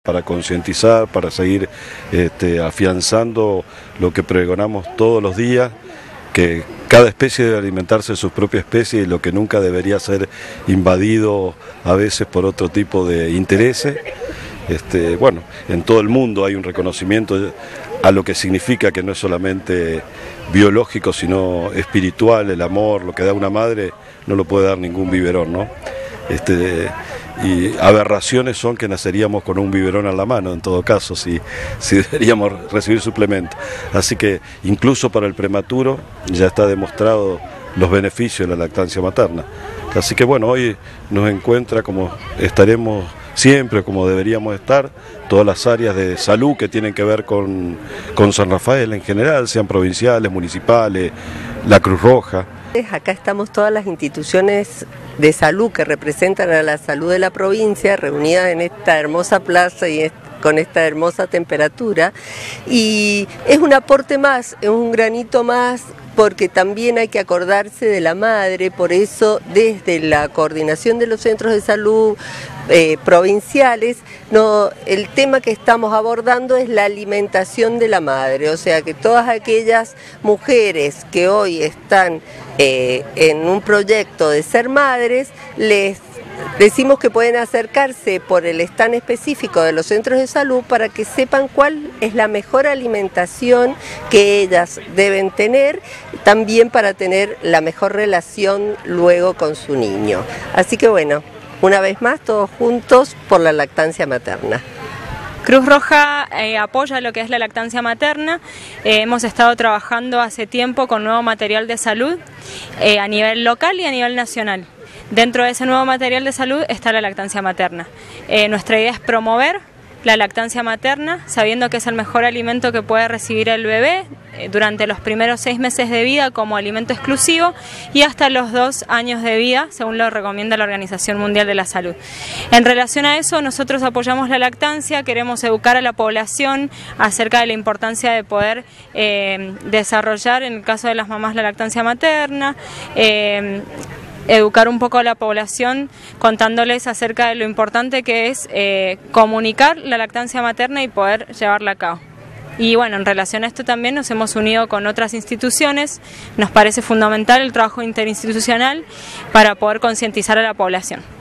para concientizar, para seguir afianzando lo que pregonamos todos los días, que cada especie debe alimentarse de su propia especie y lo que nunca debería ser invadido a veces por otro tipo de intereses. Bueno, en todo el mundo hay un reconocimiento a lo que significa que no es solamente biológico, sino espiritual, el amor, lo que da una madre no lo puede dar ningún biberón, ¿no? Y aberraciones son que naceríamos con un biberón a la mano, en todo caso, si deberíamos recibir suplemento. Así que incluso para el prematuro ya está demostrado los beneficios de la lactancia materna. Así que bueno, hoy nos encuentra como estaremos siempre, como deberíamos estar, todas las áreas de salud que tienen que ver con San Rafael en general, sean provinciales, municipales, la Cruz Roja. Acá estamos todas las instituciones de salud que representan a la salud de la provincia reunidas en esta hermosa plaza y con esta hermosa temperatura, y es un aporte más, es un granito más, porque también hay que acordarse de la madre. Por eso desde la coordinación de los centros de salud provinciales, el tema que estamos abordando es la alimentación de la madre, o sea que todas aquellas mujeres que hoy están en un proyecto de ser madres, les decimos que pueden acercarse por el stand específico de los centros de salud para que sepan cuál es la mejor alimentación que ellas deben tener, también para tener la mejor relación luego con su niño. Así que bueno, una vez más todos juntos por la lactancia materna. Cruz Roja apoya lo que es la lactancia materna. Hemos estado trabajando hace tiempo con nuevo material de salud a nivel local y a nivel nacional. Dentro de ese nuevo material de salud está la lactancia materna. Nuestra idea es promover la lactancia materna, sabiendo que es el mejor alimento que puede recibir el bebé durante los primeros 6 meses de vida como alimento exclusivo y hasta los 2 años de vida, según lo recomienda la Organización Mundial de la Salud. En relación a eso, nosotros apoyamos la lactancia, queremos educar a la población acerca de la importancia de poder desarrollar, en el caso de las mamás, la lactancia materna, educar un poco a la población contándoles acerca de lo importante que es comunicar la lactancia materna y poder llevarla a cabo. Y bueno, en relación a esto también nos hemos unido con otras instituciones, nos parece fundamental el trabajo interinstitucional para poder concientizar a la población.